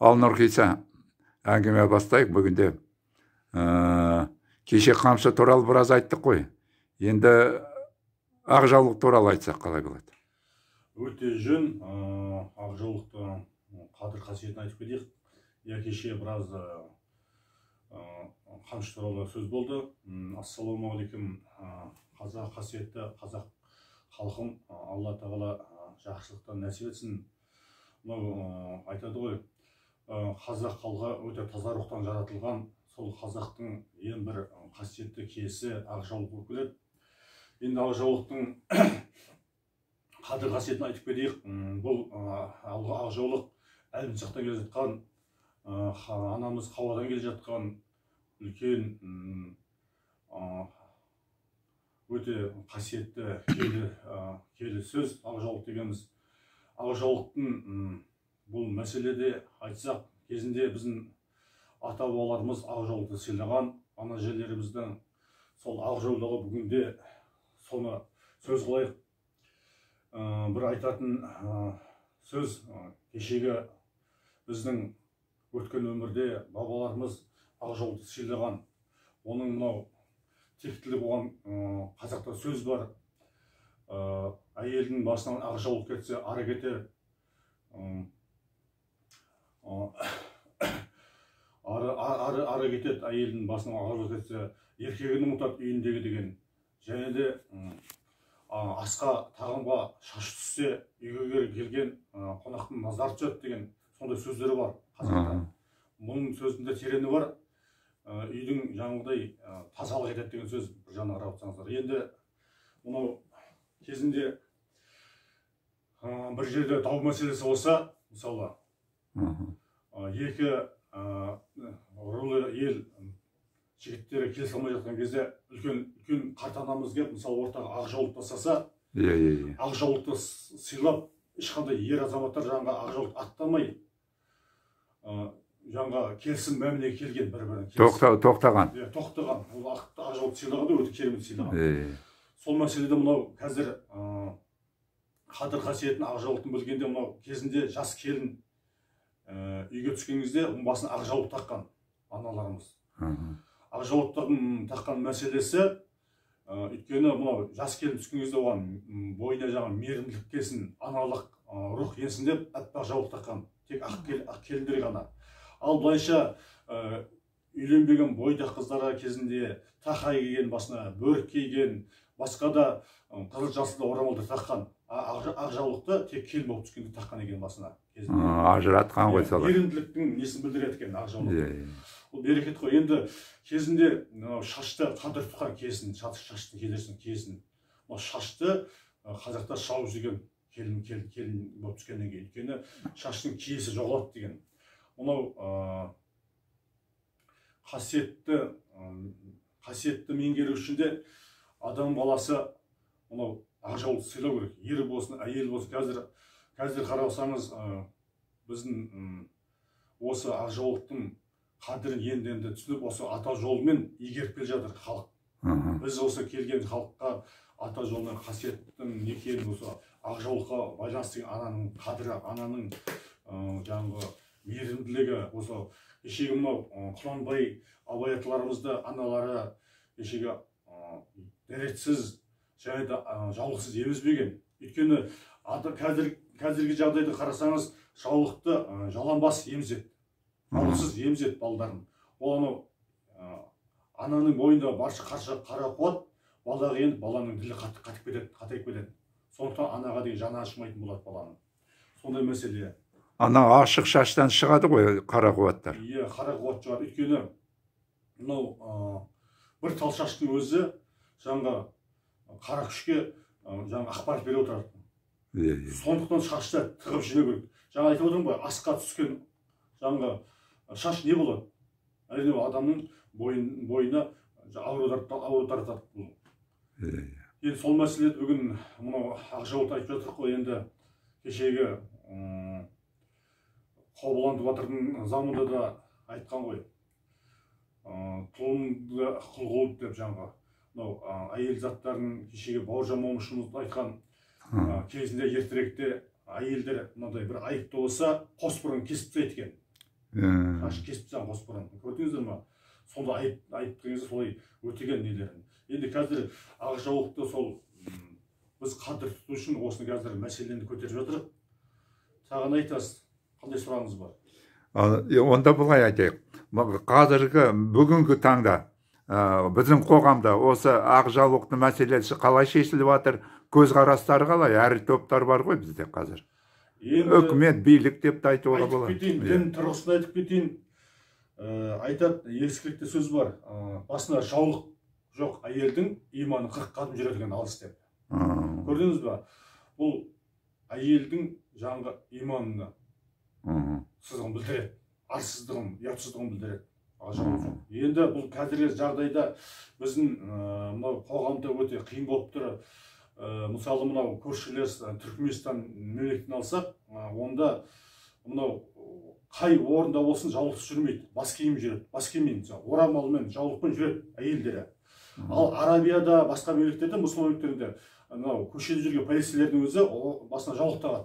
Ал Нұрқиса, әңгіме бастайық. Бүгінде кеше қамшы туралы біраз айттық қой. Енді ақжаулық туралы айтсақ қалай болады? Өте жөн. Ақжаулықтың қадір қасиетін айтып кетейік. Кеше біраз қамшы туралы сөз болды. Ассалаумағалейкум, қазақ қасиетті қазақ халқым, Алла тағала жақсылықтан нәсіп етсін. Айтады ғой, қазақ халқы өте таза рухтан жаратылған. Сол қазақтың ең бір қасиетті киесі ақжаулық болып келеді. Енді ақжаулықтың қадір қасиетін айтып кетейік. Бұл ақжаулық әлімсақтан келе жатқан, анамыз Хауадан келе жатқан үлкен өте қасиетті келі сөз ақжаулық дегеніміз. Ақжаулықтың бұл мәселеде айтсақ, кезінде біздің ата-бабаларымыз ақжаулықты сыйлаған, ана жерлеріміздің сол ақжаулығы бүгінде соны сөз қылайық. Бір айтатын сөз, кешегі біздің өткен өмірде бабаларымыз ақжаулықты сыйлаған. Оның мынау тектілік болған қазақта сөз бар. Әйелдің басынан ақжаулық кетсе, ары кетер. Ары кетеді, әйелдің басынан ақжаулық кетсе, еркегін ұмытады үйіндегі деген. Және де асқа тағамға шаш түссе, үйге келген қонақтың назар түседі деген сондай сөздері бар қазақта. Мұның сөзінде тереңі бар. Үйдің жаңағыдай тазалық етеді деген сөз, бір жағынан қарап отырсаңыздар. Енді мынау кезінде бір жерде дау мәселесі болса, мысалы, екі рулы ел жігіттері келісе алмай жатқан кезде үлкен қарт анамыз келіп, мысалы, ортаға ақжаулық тастаса, ақжаулықты сыйлап, ешқандай ер азаматтар жаңға ақжаулықты аттамай, жаңға келісім мәмілеге келген бір-бірін. Тоқтаған. Тоқтаған. Ол ақжаулықты сыйлаған да өте керемет сыйлаған. Сол мәселеде мынау қазір қадір қасиетін ақжаулықтың білгенде, мынау кезінде жас келін үйге түскен кезде басына ақжаулық таққан аналарымыз. Ақжаулықтың таққан мәселесі, өйткені мынау жас келін түскен кезде оған бойына жаңа мейірімділік келсін, аналық рух енсін деп аппақ жаулық таққан. Тек ақ келіндер ғана. Ал былайша үйленбеген бойдақ қыздарға кезінде тақай киген, басына бөрік киген, басқа да қызыл жасылды орамалды таққан. Ақжаулықты тек келін болып түскенде таққан екен басына. Ажыратқан ғой солай. Мейірімділіктің несін білдіреді екен ақжаулық. Ол берекет қой. Енді кезінде шашты қадір тұтқан киесін, шашты кедерсін киесін. Шашты қазақта шауып жүрген келін болып түскеннен кейін. Өйткені шаштың киесі жоғалады деген. Мынау қасиетті меңгеру үшін де адам баласы мынау ақжаулықты сыйлау керек. Ері болсын, әйел болсын. Қазір қарасаңыз, біздің осы ақжаулықтың қадірін енді түсініп, осы ата жолымен игеріп келе жатыр халық. Біз осы келген халыққа ата жолының қасиеттің не екенін, осы ақжаулыққа байланысты ананың қадірі, ананың жаңағы мейірімділігі, осы кешегі мынау Құнанбай абай аталарымызды аналары кешегі дәретсіз және де жаулықсыз емізбеген. Өйткені қазіргі жағдайды қарасаңыз, жаулықты жалаңбас емізеді, жаулықсыз емізеді балдарын. Оны ананың бойында барша қара қуат, балаға енді баланың ділі қатайып кетеді. Сондықтан анаға деген жаны ашымайтын болады баланың. Сондай мәселе. Ана ашық шаштан шығады ғой қара қуаттар. Иә, қара қуат шығады. Өйткені мынау бір тал шаштың өзі жаңға қара күшке жаңа ақпарат бере отырады. Сондықтан шашты тығып жіне керек. Жаңа айтып отырмын ғой, асқа түскен жаңа шаш не болады? Әрине адамның бойына ауру таратады. Енді сол мәселе бүгін мынау ақжаулықты айтып жатырық қой. Енді кешегі Қобыланды батырдың заманда да айтқан ғой. Тұлымды құл қылып деп жаңға. Әйел заттарын кешегі Бауыржан Момышұлы айтқан кезінде ертеректе әйелдер мынандай бір айыпты болса, қос бұрын кесіп тастайды екен. шашын кесіп тастаған қоспадан. Көрдіңіздер ма? Сонда айыптыңызды солай өтеген нелерін. Енді қазір ақжаулықты сол біз қадір тұту үшін осыны қазір мәселені көтеріп жатырық. Саған айтасыз, қандай сұрағыңыз бар? Онда былай айтайық. Қазіргі бүгінгі таңда біздің қоғамда осы ақжаулықты мәселесі қалай шешіліп жатыр? Көзқарастары қалай? Әр топтар бар ғой бізде қазір. Үкімет, билік деп айтуға болады. Айтып кетейін, дін тұрғысында айтып кетейін. Айтады, ескілікті сөз бар. Басына жаулық жоқ әйелдің иманы 40 қадам жүреді екен алыс деп. Көрдіңіз ба? Бұл әйелдің жаңғы иманына сызығын білдіреді, арсыздығын, ұятсыздығын білдіреді. Енді бұл қазіргі жағдайда біздің қоғамда өте қиын болып тұр. Мысалы, мынау көршілес Түркменстан мемлекетін алсақ, онда мынау қай орында болсын жаулықсыз жүрмейді, бас киім жүреді, бас киіммен, орамалмен, жаулықпен жүреді әйелдері. Ал Арабияда, басқа мемлекеттерде, мұсылман мемлекеттерінде көшеде жүрген полицейлердің өзі басына жаулық тағады.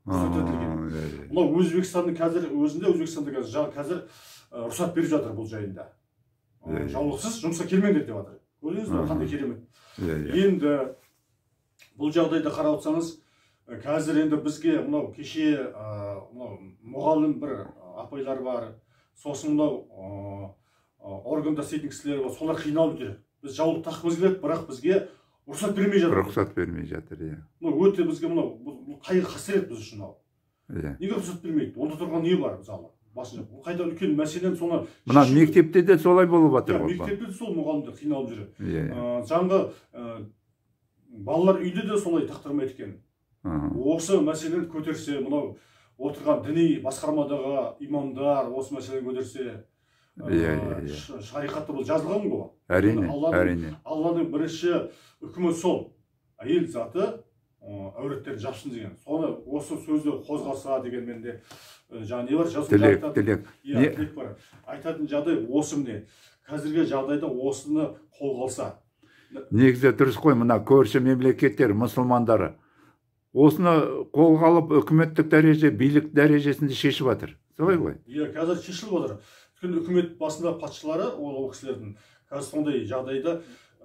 Мынау Өзбекстанның қазір өзінде, Өзбекстанда қазір рұқсат беріп жатыр бұл жайында. Жаулықсыз жұмысқа келмеңдер деп жатыр. Көрдіңіз бе, қандай керемет. Енді бұл жағдайда қарап отырсаңыз, қазір енді бізге мынау кеше мұғалім бір апайлар бар, сосын мынау органда істейтін кісілер бар, солар қиналып жүр. Біз жаулық таққымыз келеді, бірақ бізге рұқсат бермей жатыр. Рұқсат бермей жатыр, иә. Өте бізге мынау қайғы қасірет біз үшін. Неге рұқсат бермейді? Онда тұрған не бар мысалы? Бұл қайда үлкен мәселен соны... Мына мектепте де солай болып жатыр. Мектепте де сол мұғалімдер қиналып жүр. Жаңғы балалар үйде де солай тақтырмайды екен. Осы мәселені көтерсе, мынау отырған діни басқармадағы имамдар осы мәселені көтерсе, шариғатта бұл жазылған ғой. Әрине. Алланың бірінші үкімі сол. Әйел заты әуреттерін жапсын деген. Соны осы сөзді қозғаса деген менде жаңа не бар? Тілек бар. Айтатын жағдай осы міне. Қазіргі жағдайда осыны қолға алса. Негізі дұрыс қой, мына көрші мемлекеттер, мұсылмандары осыны қолға алып үкіметтік дәреже, билік дәрежесінде шешіп жатыр. Солай ғой? Қазір шешіліп отыр. Өйткені үкімет басында патшалары, ол кісілердің қазір сондай жағдайда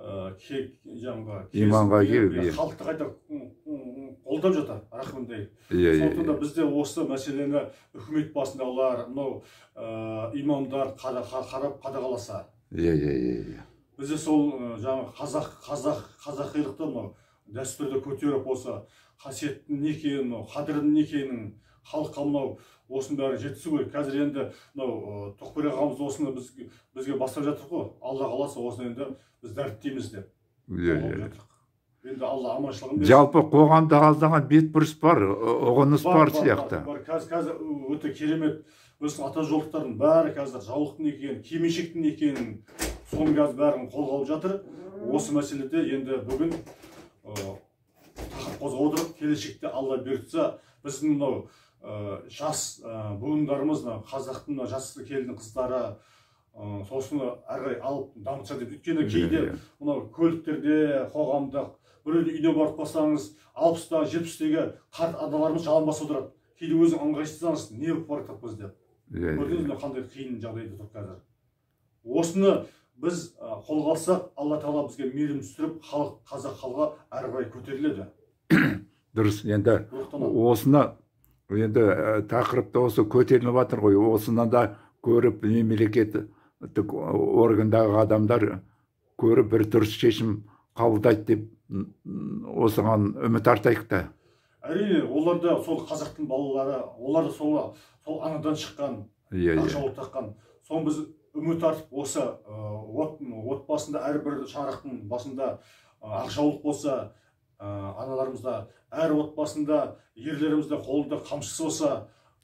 иманға келіп, халықты қайта қолдап жатыр, рахымдай. Сондықтан да бізде осы мәселені үкімет басындағылар, мынау имамдар қарап қадағаласа. Бізде сол жаңа қазақилықты мынау дәстүрді көтеріп осы қасиеттің не екенін, қадірдің не екенін халыққа мынау осының бәрі жеткізу керек. Қазір енді мынау Тоқберген ағамыз осыны бізге бастап жатыр ғой. Алла қаласа осыны енді біз дәріптейміз деп. Енді Алла аманшылығын берсін. Жалпы қоғамда аздаған бетбұрыс бар, ұғыныс бар сияқты. Қазір өте керемет. Біздің ата жолдықтардың бәрі қазір жаулықтың екенін, кимешектің екенін, соның қазір бәрін қолға алып жатыр. Осы мәселеде енді бүгін тақырып қозғап отырып, келешекте Алла бұйыртса, біздің мынау жас буындарымыз, қазақтың жас келін қыздары сосын әрі алып дамытса деп. Өйткені кейде мынау көліктерде, қоғамда біреуді үйіне барып қалсаңыз, 60-та, 70-тегі қарт аналарымыз жаланбас отырады. Кейде өзің ыңғайсызданасыз, не болып бара жатырмыз деп. Көрдіңіз бе қандай қиын жағдайда тұр қазір. Осыны біз қолға алсақ, Алла тағала бізге мейірім түсіріп, қазақ халқы әрі қарай көтеріледі. Дұрыс, енді осыны енді тақырыпта осы көтеріліп жатыр ғой, осыны да көріп мемлекеттік органдағы адамдар көріп бір дұрыс шешім қабылдайды деп осыған үміт артайық та. Әрине, олар да сол қазақтың балалары, олар да сол анадан шыққан, ақжаулық таққан. Соны біз үміт артып, осы отбасында әрбір шаңырақтың басында ақжаулық болса, аналарымызда, әр отбасында ерлерімізде қолында қамшысы болса,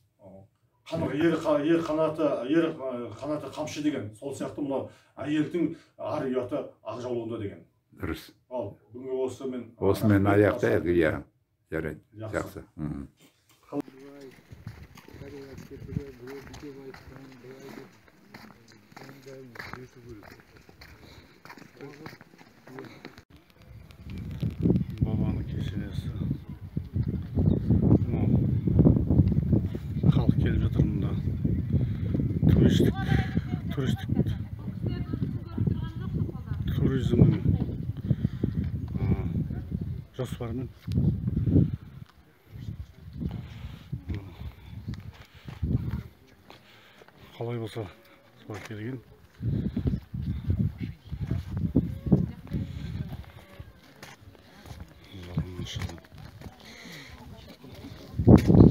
ер қанаты қамшы деген, сол сияқты мынау әйелдің ар ұяты ақжаулығында деген. Дұрыс. Ал бүгінгі осымен аяқтайық, иә. Жарайды, жақсы. Бабаның кесенесі. Халық келіп жатыр мұнда. туризмнің жоспарымен қалай болса солай келген. Inşallah.